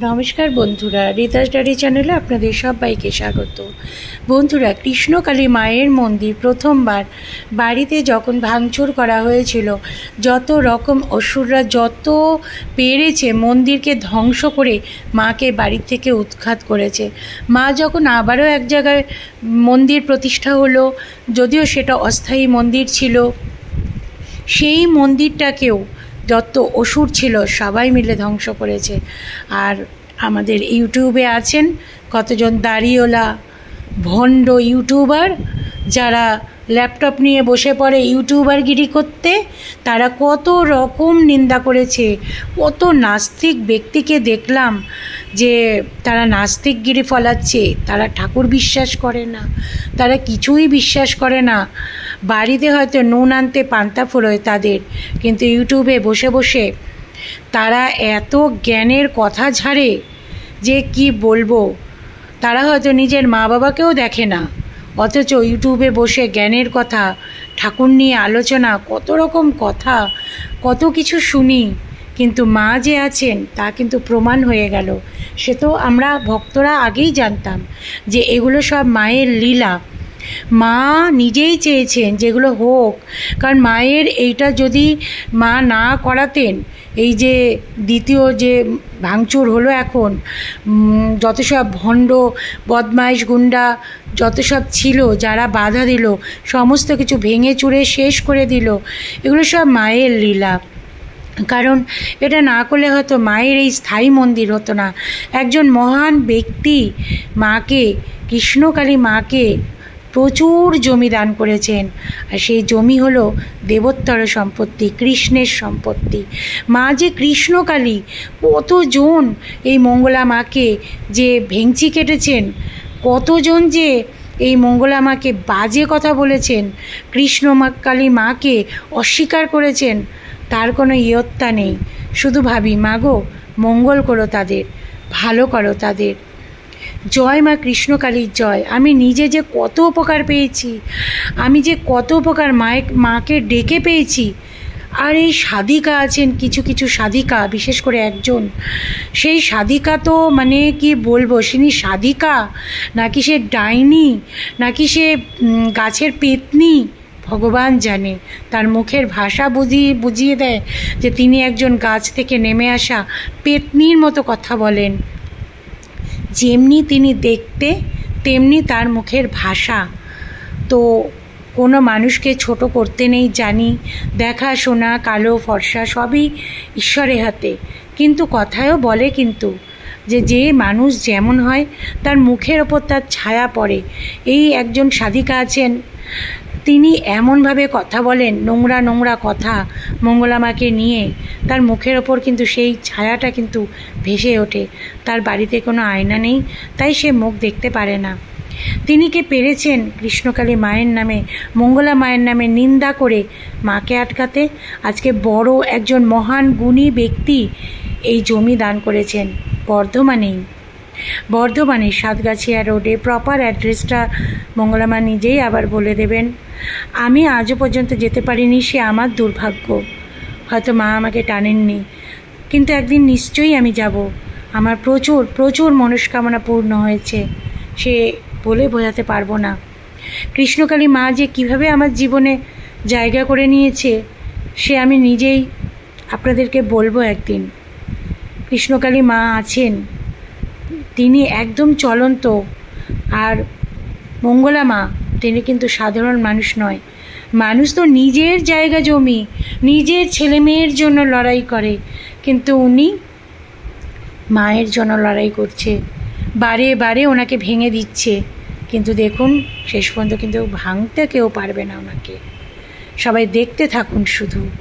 নমস্কার বন্ধুরা, রিতা স্টাডি চ্যানেলে আপনাদের সবাইকে স্বাগত। বন্ধুরা, কৃষ্ণকালী মায়ের মন্দির প্রথমবার বাড়িতে যখন ভাঙচুর করা হয়েছিল, যত রকম অসুররা যত পেরেছে মন্দিরকে ধ্বংস করে মাকে বাড়ি থেকে উৎখাত করেছে। মা যখন আবারও এক জায়গায় মন্দির প্রতিষ্ঠা হলো, যদিও সেটা অস্থায়ী মন্দির ছিল, সেই মন্দিরটাকেও যত অসুর ছিল সবাই মিলে ধ্বংস করেছে। আর আমাদের ইউটিউবে আছেন কতজন দাড়িওয়ালা ভণ্ড ইউটিউবার, যারা ল্যাপটপ নিয়ে বসে পড়ে ইউটিউবারগিরি করতে, তারা কত রকম নিন্দা করেছে। কত নাস্তিক ব্যক্তিকে দেখলাম যে তারা নাস্তিকগিরি ফলাচ্ছে, তারা ঠাকুর বিশ্বাস করে না, তারা কিছুই বিশ্বাস করে না। বাড়িতে হয়তো নুন আনতে পান্তা ফুরোয় তাদের, কিন্তু ইউটিউবে বসে বসে তারা এত জ্ঞানের কথা ঝাড়ে যে কি বলবো। তারা হয়তো নিজের মা বাবাকেও দেখে না, অথচ ইউটিউবে বসে জ্ঞানের কথা, ঠাকুর নিয়ে আলোচনা, কত রকম কথা, কত কিছু শুনি। কিন্তু মা যে আছেন তা কিন্তু প্রমাণ হয়ে গেল। সে তো আমরা ভক্তরা আগেই জানতাম যে এগুলো সব মায়ের লীলা। মা নিজেই চেয়েছেন যেগুলো হোক, কারণ মায়ের এইটা যদি মা না করাতেন, এই যে দ্বিতীয় যে ভাঙচুর হলো এখন, যত সব ভণ্ড বদমাইশ গুন্ডা যত সব ছিল, যারা বাধা দিল, সমস্ত কিছু ভেঙে চুরে শেষ করে দিল, এগুলো সব মায়ের লীলা। কারণ এটা না করলে হয়তো মায়ের এই স্থায়ী মন্দির হতো না। একজন মহান ব্যক্তি মাকে, কৃষ্ণকালী মাকে প্রচুর জমি দান করেছেন, আর সেই জমি হলো দেবোত্তর সম্পত্তি, কৃষ্ণের সম্পত্তি। মা যে কৃষ্ণকালী, কতজন এই মঙ্গলা মাকে যে ভেঙচি কেটেছেন, কতজন যে এই মঙ্গলা মাকে বাজে কথা বলেছেন, কৃষ্ণকালী মাকে অস্বীকার করেছেন, তার কোনো ইয়ত্তা নেই। শুধু ভাবি, মাগো মঙ্গল করো তাদের, ভালো করো তাদের। জয় মা কৃষ্ণকালীর জয়। আমি নিজে যে কত উপকার পেয়েছি, আমি যে কত উপকার মাকে ডেকে পেয়েছি। আর এই সাধিকা আছেন, কিছু কিছু সাধিকা, বিশেষ করে একজন, সেই সাধিকা তো মানে কি বলবো, তিনি সাধিকা নাকি সে ডাইনি, নাকি সে গাছের পেতনি, ভগবান জানে। তার মুখের ভাষা বুঝিয়ে দেয় যে তিনি একজন গাছ থেকে নেমে আসা পেতনির মতো কথা বলেন। যেমনি তিনি দেখতে, তেমনি তার মুখের ভাষা। তো কোনো মানুষকে ছোট করতে নেই জানি, দেখা শোনা, কালো ফর্সা সবই ঈশ্বরের হাতে। কিন্তু কথায়ও বলে কিন্তু যে মানুষ যেমন হয় তার মুখের ওপর তার ছায়া পড়ে। এই একজন সাধিকা আছেন, তিনি এমনভাবে কথা বলেন, নোংরা নোংরা কথা মঙ্গলা মাকে নিয়ে, তার মুখের ওপর কিন্তু সেই ছায়াটা কিন্তু ভেসে ওঠে। তার বাড়িতে কোনো আয়না নেই, তাই সে মুখ দেখতে পারে না। তিনি কে পেরেছেন কৃষ্ণকালী মায়ের নামে, মঙ্গলা মায়ের নামে নিন্দা করে মাকে আটকাতে? আজকে বড় একজন মহান গুণী ব্যক্তি এই জমি দান করেছেন বর্ধমানে সাতগাছিয়া রোডে। প্রপার অ্যাড্রেসটা মঙ্গলা মা নিজেই আবার বলে দেবেন। আমি আজও পর্যন্ত যেতে পারিনি, সে আমার দুর্ভাগ্য। হয়তো মা আমাকে টানেননি, কিন্তু একদিন নিশ্চয়ই আমি যাব। আমার প্রচুর প্রচুর মনস্কামনা পূর্ণ হয়েছে, সে বলে বোঝাতে পারবো না। কৃষ্ণকালী মা যে কিভাবে আমার জীবনে জায়গা করে নিয়েছে, সে আমি নিজেই আপনাদেরকে বলবো একদিন। কৃষ্ণকালী মা আছেন, তিনি একদম চলন্ত। আর মঙ্গলা মা, তিনি কিন্তু সাধারণ মানুষ নয়। মানুষ তো নিজের জায়গা জমি, নিজের ছেলে মেয়ের জন্য লড়াই করে, কিন্তু উনি মায়ের জন্য লড়াই করছে। বারে বারে ওনাকে ভেঙে দিচ্ছে, কিন্তু দেখুন শেষ পর্যন্ত কিন্তু ভাঙতে কেউ পারবে না ওনাকে। সবাই দেখতে থাকুন শুধু।